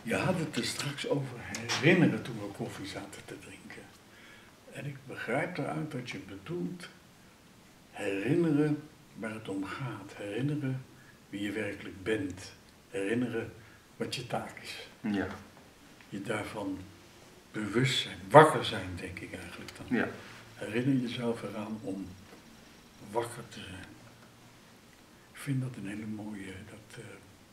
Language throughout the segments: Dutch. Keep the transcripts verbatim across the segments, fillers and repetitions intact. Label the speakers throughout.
Speaker 1: Je had het er straks over herinneren toen we koffie zaten te drinken. En ik begrijp eruit dat je bedoelt herinneren waar het om gaat. Herinneren wie je werkelijk bent. Herinneren wat je taak is.
Speaker 2: Ja.
Speaker 1: Je daarvan bewust zijn, wakker zijn denk ik eigenlijk dan.
Speaker 2: Ja.
Speaker 1: Herinner jezelf eraan om wakker te zijn. Ik vind dat een hele mooie, dat uh,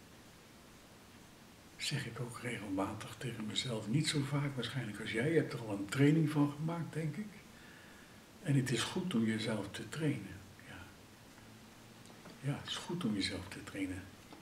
Speaker 1: zeg ik ook regelmatig tegen mezelf. Niet zo vaak waarschijnlijk als jij, je hebt er al een training van gemaakt denk ik. En het is goed om jezelf te trainen. Ja, ja het is goed om jezelf te trainen.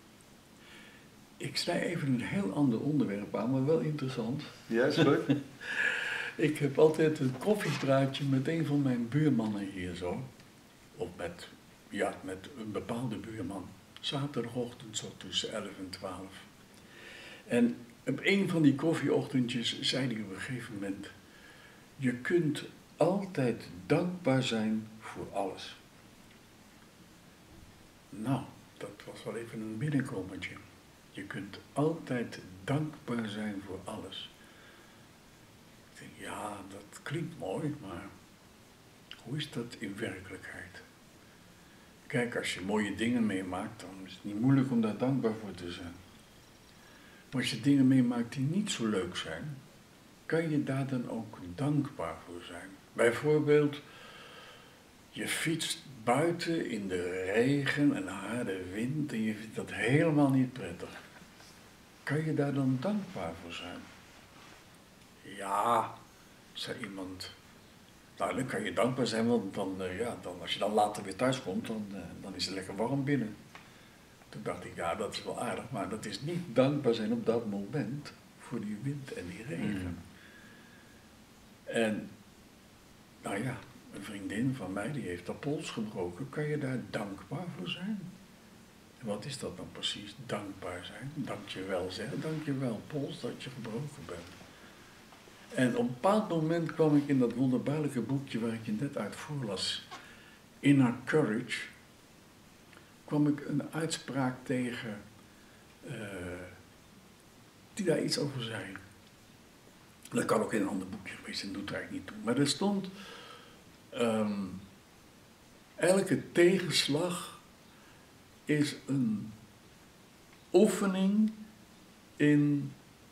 Speaker 1: Ik snij even een heel ander onderwerp aan, maar wel interessant.
Speaker 2: Ja, is goed.
Speaker 1: Ik heb altijd een koffiepraatje met een van mijn buurmannen hier zo. Of met, ja, met een bepaalde buurman. Zaterdagochtend zo tussen elf en twaalf. En op een van die koffieochtendjes zei hij op een gegeven moment: je kunt altijd dankbaar zijn voor alles. Nou, dat was wel even een binnenkomertje. Je kunt altijd dankbaar zijn voor alles. Ik denk, ja, dat klinkt mooi, maar hoe is dat in werkelijkheid? Kijk, als je mooie dingen meemaakt, dan is het niet moeilijk om daar dankbaar voor te zijn. Maar als je dingen meemaakt die niet zo leuk zijn, kan je daar dan ook dankbaar voor zijn. Bijvoorbeeld, je fietst buiten in de regen en harde wind en je vindt dat helemaal niet prettig. Kan je daar dan dankbaar voor zijn? Ja, zei iemand. Nou, dan kan je dankbaar zijn, want dan, uh, ja, dan, als je dan later weer thuis komt, dan, uh, dan is het lekker warm binnen. Toen dacht ik, ja, dat is wel aardig, maar dat is niet dankbaar zijn op dat moment voor die wind en die regen. Mm. En, nou ja, een vriendin van mij, die heeft haar pols gebroken. Kan je daar dankbaar voor zijn? En wat is dat dan precies, dankbaar zijn? Dank je wel zeggen, dank je wel, pols, dat je gebroken bent. En op een bepaald moment kwam ik in dat wonderbaarlijke boekje waar ik je net uit voorlas, Inner Courage, kwam ik een uitspraak tegen uh, die daar iets over zei. Dat kan ook in een ander boekje geweest zijn, dat doet er eigenlijk niet toe. Maar er stond, um, elke tegenslag is een oefening in,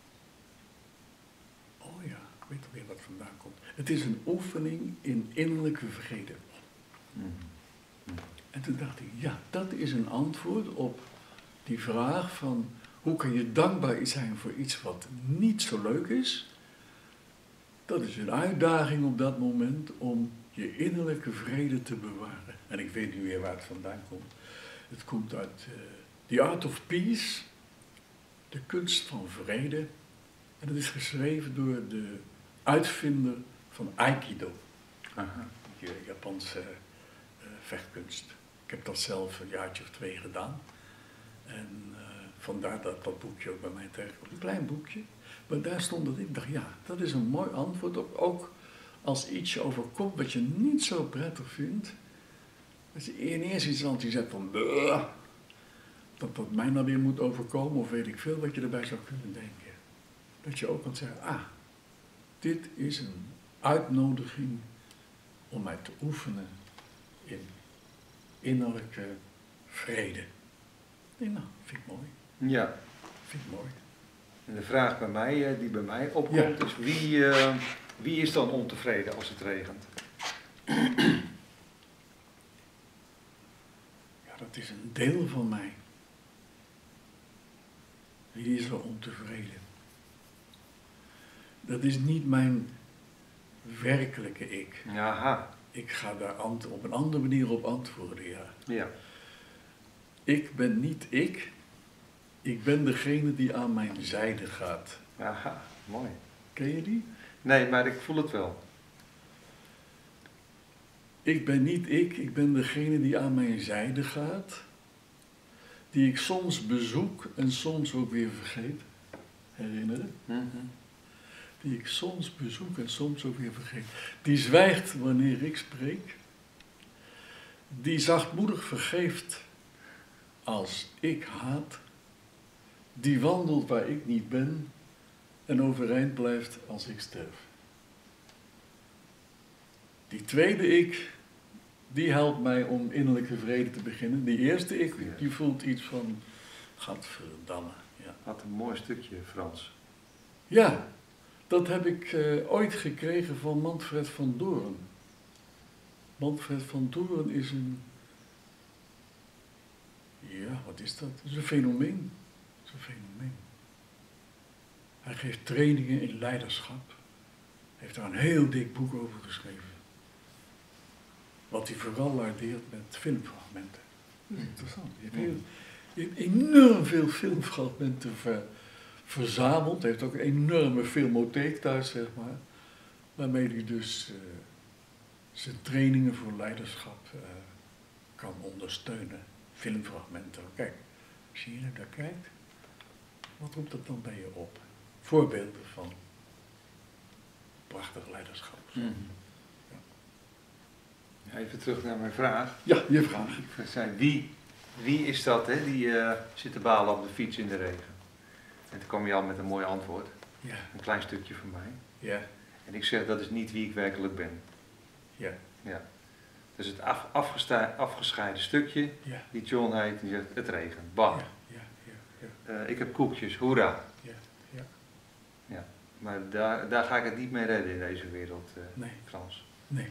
Speaker 1: oh ja, ik weet alweer wat vandaan komt. Het is een oefening in innerlijke vrede. Mm. En toen dacht ik, ja, dat is een antwoord op die vraag van, hoe kan je dankbaar zijn voor iets wat niet zo leuk is? Dat is een uitdaging op dat moment om je innerlijke vrede te bewaren. En ik weet nu weer waar het vandaan komt. Het komt uit uh, The Art of Peace, de kunst van vrede. En dat is geschreven door de uitvinder van Aikido. Aha. Die Japanse uh, vechtkunst. Ik heb dat zelf een jaartje of twee gedaan. En uh, vandaar dat dat boekje ook bij mij terechtkomt. Een klein boekje. Maar daar stond dat ik dacht, ja, dat is een mooi antwoord op. Ook als iets je overkomt wat je niet zo prettig vindt. Als je in eerste instantie zegt van, bleh, dat dat mij nou weer moet overkomen, of weet ik veel wat je erbij zou kunnen denken. Dat je ook kan zeggen, ah, dit is een uitnodiging om mij te oefenen in innerlijke vrede. Nee, nou, vind ik mooi.
Speaker 2: Ja.
Speaker 1: Vind ik mooi.
Speaker 2: En de vraag bij mij, die bij mij opkomt, ja. is wie, uh, wie is dan ontevreden als het regent?
Speaker 1: Ja, dat is een deel van mij. Wie is er ontevreden? Dat is niet mijn werkelijke ik.
Speaker 2: Aha.
Speaker 1: Ik ga daar op een andere manier op antwoorden, ja.
Speaker 2: Ja.
Speaker 1: Ik ben niet ik. Ik ben degene die aan mijn zijde gaat.
Speaker 2: Aha, mooi.
Speaker 1: Ken je die?
Speaker 2: Nee, maar ik voel het wel.
Speaker 1: Ik ben niet ik, ik ben degene die aan mijn zijde gaat. Die ik soms bezoek en soms ook weer vergeet. Herinneren?
Speaker 2: Mm-hmm.
Speaker 1: Die ik soms bezoek en soms ook weer vergeet. Die zwijgt wanneer ik spreek. Die zachtmoedig vergeeft als ik haat. Die wandelt waar ik niet ben en overeind blijft als ik sterf. Die tweede ik, die helpt mij om innerlijke vrede te beginnen. Die eerste ik, die voelt iets van, gadverdamme. Ja.
Speaker 2: Wat een mooi stukje, Frans.
Speaker 1: Ja, dat heb ik uh, ooit gekregen van Manfred van Doorn. Manfred van Doorn is een, ja, wat is dat? Het is een fenomeen. Het is een fenomeen. Hij geeft trainingen in leiderschap. Hij heeft daar een heel dik boek over geschreven. Wat hij vooral waardeert met filmfragmenten. Dat is interessant. Je hebt, heel, je hebt enorm veel filmfragmenten ver, verzameld. Hij heeft ook een enorme filmotheek thuis, zeg maar. Waarmee hij dus uh, zijn trainingen voor leiderschap uh, kan ondersteunen. Filmfragmenten. Kijk, als je hier naar kijkt, wat roept dat dan bij je op? Voorbeelden van prachtig leiderschap.
Speaker 2: Mm. Ja. Even terug naar mijn vraag.
Speaker 1: Ja, je vraag.
Speaker 2: Ik zei, wie, wie is dat, hè, die uh, zit te balen op de fiets in de regen? En toen kwam je al met een mooi antwoord.
Speaker 1: Ja.
Speaker 2: Een klein stukje van mij.
Speaker 1: Ja.
Speaker 2: En ik zeg, dat is niet wie ik werkelijk ben.
Speaker 1: Ja.
Speaker 2: Ja. Dus het af, afgescheiden stukje,
Speaker 1: ja.
Speaker 2: die John heet, die zegt, het regent. Bam.
Speaker 1: Ja. Ja. Ja. Ja.
Speaker 2: Uh, ik heb koekjes, hoera.
Speaker 1: Ja. Ja.
Speaker 2: Ja. Maar daar, daar ga ik het niet mee redden in deze wereld, uh,
Speaker 1: nee.
Speaker 2: Frans.
Speaker 1: Nee.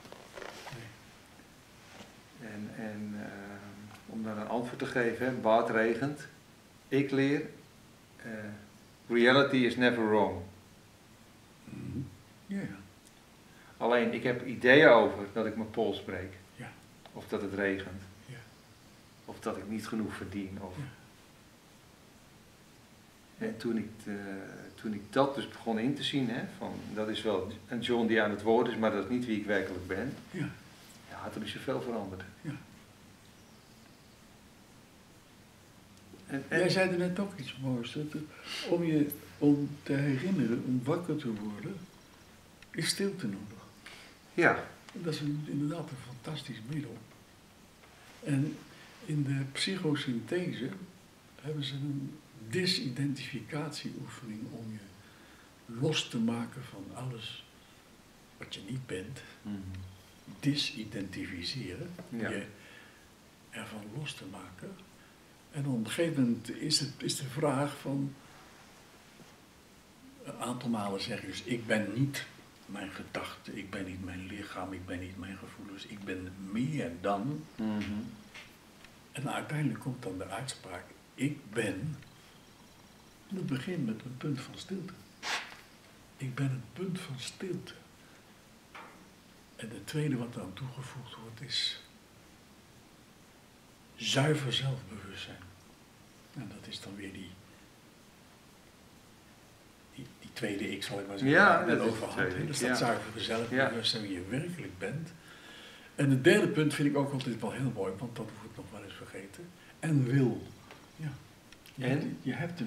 Speaker 2: nee. En, en uh, om dan een antwoord te geven, hè, Bart regent. Ik leer, uh, reality is never wrong.
Speaker 1: Mm-hmm. Ja, ja.
Speaker 2: Alleen, ik heb ideeën over dat ik mijn pols breek.
Speaker 1: Ja.
Speaker 2: Of dat het regent.
Speaker 1: Ja.
Speaker 2: Of dat ik niet genoeg verdien. Of...
Speaker 1: Ja.
Speaker 2: En toen ik, uh, toen ik dat dus begon in te zien, hè, van, dat is wel een John die aan het woord is, maar dat is niet wie ik werkelijk ben.
Speaker 1: Ja.
Speaker 2: Ja, toen is er veel veranderd.
Speaker 1: Ja.
Speaker 2: En, en...
Speaker 1: Jij zei er net ook iets moois. Dat het, om je om te herinneren, om wakker te worden, is stilte nodig.
Speaker 2: Ja.
Speaker 1: Dat is een, inderdaad een fantastisch middel. En in de psychosynthese hebben ze een disidentificatieoefening om je los te maken van alles wat je niet bent.
Speaker 2: Mm-hmm.
Speaker 1: Disidentificeren,
Speaker 2: ja.
Speaker 1: je ervan los te maken. En op een gegeven moment is, het, is de vraag van, een aantal malen zeg je dus, ik ben niet mijn gedachten, ik ben niet mijn lichaam, ik ben niet mijn gevoelens, ik ben meer dan.
Speaker 2: Mm-hmm.
Speaker 1: En uiteindelijk komt dan de uitspraak, ik ben. En dat begint met een punt van stilte. Ik ben een punt van stilte. En het tweede wat aan toegevoegd wordt is zuiver zelfbewustzijn. En dat is dan weer die, die, die tweede ik, zal ik maar zeggen,
Speaker 2: ja,
Speaker 1: met overhand. Dus dat ja. zuivere zelfbewustzijn, wie je werkelijk bent. En het derde punt vind ik ook altijd wel heel mooi, want dat wordt nog wel eens vergeten. En wil. Ja. Je,
Speaker 2: en?
Speaker 1: Hebt, je hebt de